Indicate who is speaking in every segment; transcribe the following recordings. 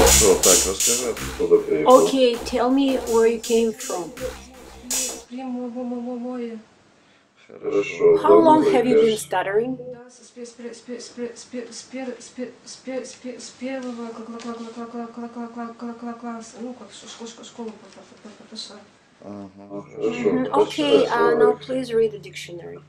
Speaker 1: Хорошо, так, расскажи, откуда приехал.
Speaker 2: Okay, tell me where you came from.
Speaker 1: Хорошо.
Speaker 2: How long have you been stuttering?
Speaker 3: С первого класса, ну как школу пошла.
Speaker 1: Хорошо.
Speaker 2: Okay, now please read the dictionary.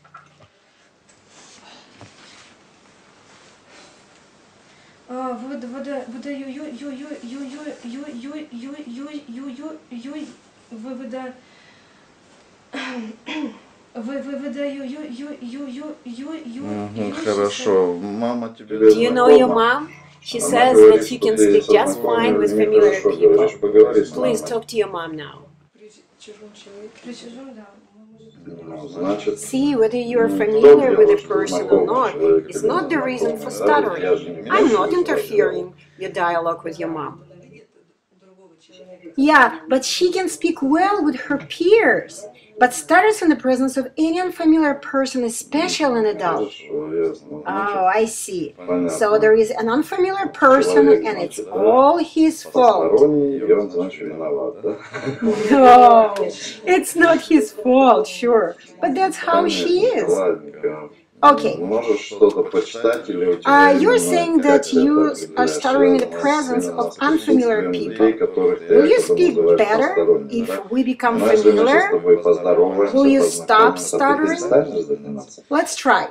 Speaker 1: Хорошо. Мама тебе
Speaker 2: Do you know your mom? She says that you can speak just fine with familiar people. Please talk to your mom now. See, whether you are familiar with a person or not is not the reason for stuttering. I'm not interfering your dialogue with your mom. Yeah, but she can speak well with her peers, but stutters in the presence of any unfamiliar person, especially an adult. Oh, I see. So there is an unfamiliar person and it's all his fault. No, it's not his fault, sure, but that's how she is. Okay. You're saying that you are stuttering in the presence of unfamiliar people. Will you speak better if we become familiar? Will you stop stuttering? Let's try.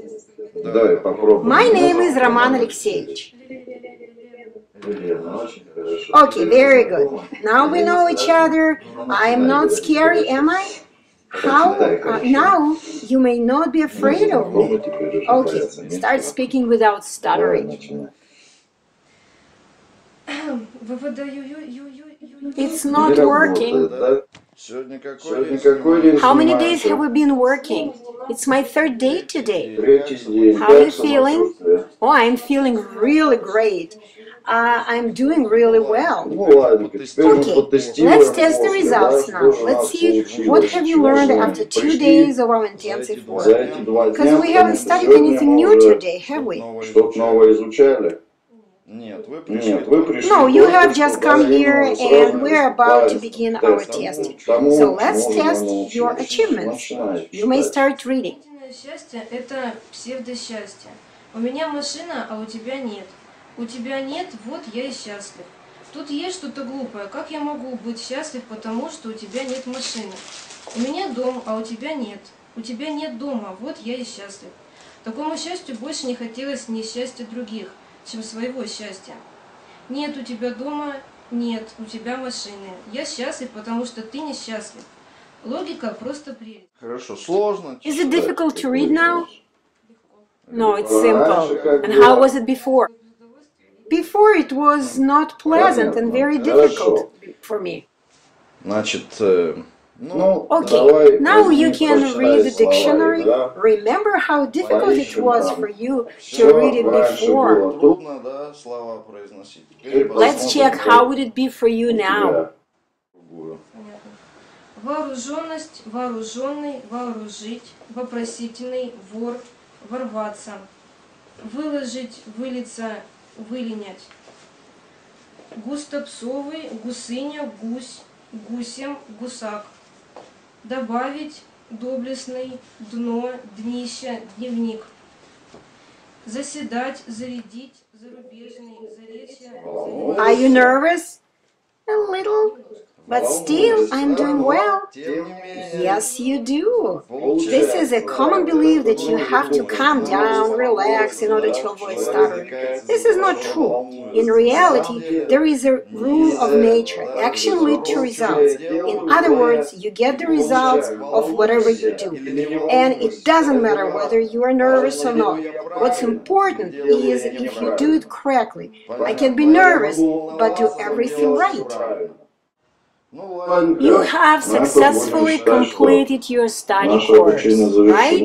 Speaker 2: My name is Roman Alexeyevich. Okay, very good. Now we know each other. I'm not scary, am I? How? Now you may not be afraid of me. Okay, start speaking without stuttering. It's not working. How many days have we been working? It's my third day today. How are you feeling? Oh, I'm feeling really great. I'm doing really well. Okay, let's test the results now. Let's see what have you learned after 2 days of our intensive work. Because we haven't studied anything new today, have we? No, you have just come here and we're about to begin our testing. So let's test your achievements. You may start reading.
Speaker 3: Счастье – это псевдосчастье. У меня машина, а у тебя нет. У тебя нет, вот я и счастлив. Тут есть что-то глупое. Как я могу быть счастлив, потому что у тебя нет машины? У меня дом, а у тебя нет. У тебя нет дома, вот я и счастлив. Такому счастью больше не хотелось несчастья других, чем своего счастья. Нет у тебя дома, нет у тебя машины. Я счастлив, потому что ты несчастлив. Логика просто прелесть.
Speaker 1: Хорошо, сложно.
Speaker 2: Is it difficult to read now? No, it's simple. And how was it before? Before it was not pleasant and very difficult for me.
Speaker 1: Значит,
Speaker 2: Okay, now you can read the dictionary. Remember how difficult it was for you to read it before. Let's check how would it be for you now.
Speaker 3: Вооруженность, вооруженный, вооружить, вопросительный, вор, ворваться. Выложить, вылиться, вылинять. Густопсовый, гусыня, гусь, гусем, гусак. Добавить, доблестный, дно, днище, дневник. Заседать, зарядить, зарубежный, заречье,
Speaker 2: Are you nervous? A little. But still, I'm doing well. Yes, you do. This is a common belief that you have to calm down, relax in order to avoid stuttering. This is not true. In reality, there is a rule of nature. Action leads to results. In other words, you get the results of whatever you do. And it doesn't matter whether you are nervous or not. What's important is if you do it correctly. I can be nervous, but do everything right. You have successfully completed your study course, right?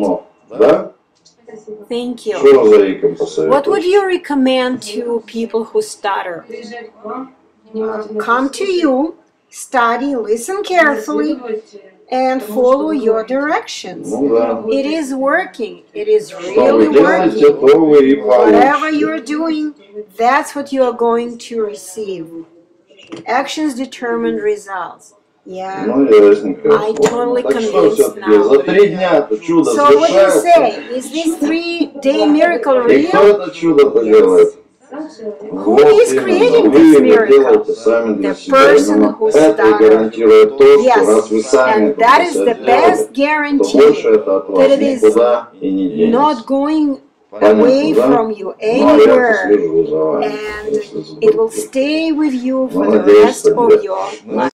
Speaker 2: Thank you. What would you recommend to people who stutter? Come to you, study, listen carefully, and follow your directions.
Speaker 4: Ну да.
Speaker 2: It is working. It is
Speaker 4: Что вы
Speaker 2: really
Speaker 4: делаете,
Speaker 2: working.
Speaker 4: то вы и
Speaker 2: Whatever
Speaker 4: получите.
Speaker 2: you're doing, that's what you are going to receive. Actions determine results. Yeah.
Speaker 4: Ну, ясненько.
Speaker 2: I totally
Speaker 4: Так что
Speaker 2: convinced
Speaker 4: все-таки
Speaker 2: now.
Speaker 4: за 3 дня-то чудо
Speaker 2: So what do you
Speaker 4: совершается.
Speaker 2: say? Is this 3-day miracle
Speaker 4: И кто
Speaker 2: real?
Speaker 4: это чудо-то делает?
Speaker 2: Who is creating
Speaker 4: вы
Speaker 2: this
Speaker 4: его
Speaker 2: miracle?
Speaker 4: делаете сами для
Speaker 2: The
Speaker 4: себя.
Speaker 2: person
Speaker 4: Именно
Speaker 2: who
Speaker 4: это и
Speaker 2: started.
Speaker 4: гарантирует то, что раз вы
Speaker 2: Yes,
Speaker 4: сами
Speaker 2: and that is the
Speaker 4: это
Speaker 2: best
Speaker 4: сделали, то больше
Speaker 2: guarantee
Speaker 4: это от вас
Speaker 2: that it is
Speaker 4: никуда и не денется.
Speaker 2: not going
Speaker 4: Понятно,
Speaker 2: away
Speaker 4: да?
Speaker 2: from you
Speaker 4: Ну, а я
Speaker 2: anywhere,
Speaker 4: послежу за вами,
Speaker 2: and
Speaker 4: если
Speaker 2: it will
Speaker 4: забудете.
Speaker 2: stay with you for the
Speaker 4: Молодец,
Speaker 2: rest of
Speaker 4: ребят.
Speaker 2: your life.